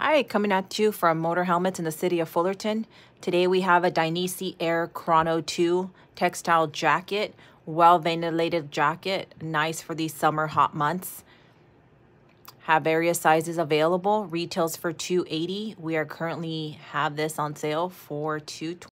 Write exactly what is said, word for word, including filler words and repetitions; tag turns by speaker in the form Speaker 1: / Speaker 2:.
Speaker 1: Hi, coming at you from Motorhelmets in the city of Fullerton. Today we have a Dainese Air Crono two textile jacket, well ventilated jacket, nice for these summer hot months. Have various sizes available. Retails for two eighty. We are currently have this on sale for two twenty.